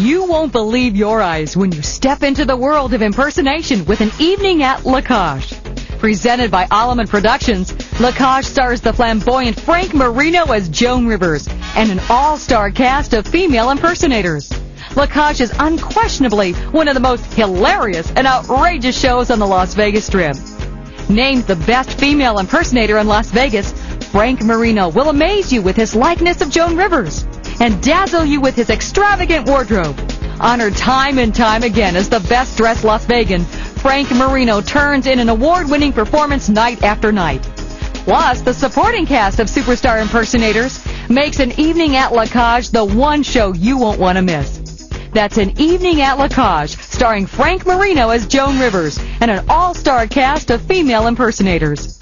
You won't believe your eyes when you step into the world of impersonation with an evening at La Cage. Presented by Alleman Productions, La Cage stars the flamboyant Frank Marino as Joan Rivers and an all-star cast of female impersonators. La Cage is unquestionably one of the most hilarious and outrageous shows on the Las Vegas Strip. Named the best female impersonator in Las Vegas, Frank Marino will amaze you with his likeness of Joan Rivers and dazzle you with his extravagant wardrobe. Honored time and time again as the best-dressed Las Vegan, Frank Marino turns in an award-winning performance night after night. Plus, the supporting cast of superstar impersonators makes An Evening at La Cage the one show you won't want to miss. That's An Evening at La Cage, starring Frank Marino as Joan Rivers and an all-star cast of female impersonators.